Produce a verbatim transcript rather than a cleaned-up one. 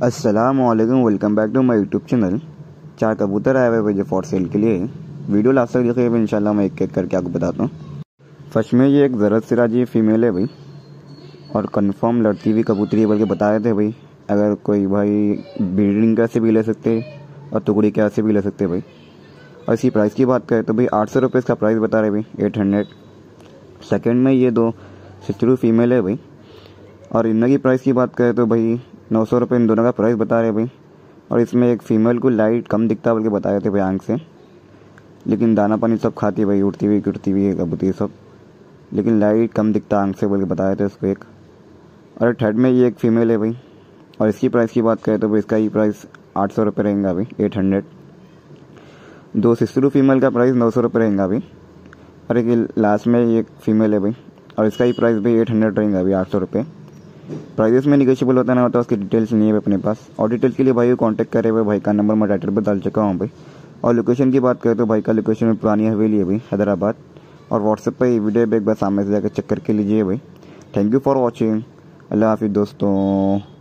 अस्सलामुअलैकुम, welcome back to my YouTube channel. चार कबूतर आए हुए भाई फॉर सेल के लिए। वीडियो लास्ट तक देखिए, इंशाल्लाह मैं एक एक करके आपको बताता हूँ। फर्स्ट में ये एक ज़रत सिराजी फीमेल है भाई, और कंफर्म लड़ती हुई कबूतरी बल्कि बताए थे भाई। अगर कोई भाई ब्रीडिंग कैसे भी ले सकते और टुकड़ी कैसे भी ले सकते भाई। और इसी प्राइस की बात करें तो भाई आठ सौ रुपये इसका प्राइस बता रहे भाई, एट हंड्रेड। सेकेंड में ये दो सिस्टरू फीमेल है भाई, और इनकी की प्राइस की बात करें तो भाई नौ सौ रुपये इन दोनों का प्राइस बता रहे भाई। और इसमें एक फ़ीमेल को लाइट कम दिखता बल्कि बताए थे भाई आंख से, लेकिन दाना पानी सब खाती है भाई, उड़ती हुई गिरती हुई कबूतरी सब, लेकिन लाइट कम दिखता आंख से बोल के बताए थे उसको एक। और थर्ड में ये एक फ़ीमेल है भाई, और इसकी प्राइस की बात करें तो भाई इसका ही प्राइस आठ सौ रुपये रहेगा भाई, एट हंड्रेड। दो सिस्टरू फीमेल का प्राइस नौ सौ रुपये रहेगा भाई, और एक लास्ट में एक फ़ीमेल है भाई, और इसका ही प्राइस भाई एट हंड्रेड रहेगा अभी, आठ सौ रुपये। प्राइजेस में निगोशियबल होता ना होता, उसकी डिटेल्स नहीं है अपने पास। और डिटेल्स के लिए भाई को कांटेक्ट करे हुए, भाई का नंबर मैं टाइटल पर डाल चुका हूँ भाई। और लोकेशन की बात करें तो भाई का लोकेशन में पुरानी हवेली है भाई, हैदराबाद। और व्हाट्सएप पर वीडियो एक बार सामने से जाकर चेक करके लीजिए भाई। Thank you for watching. अल्लाह हाफिज़ दोस्तों।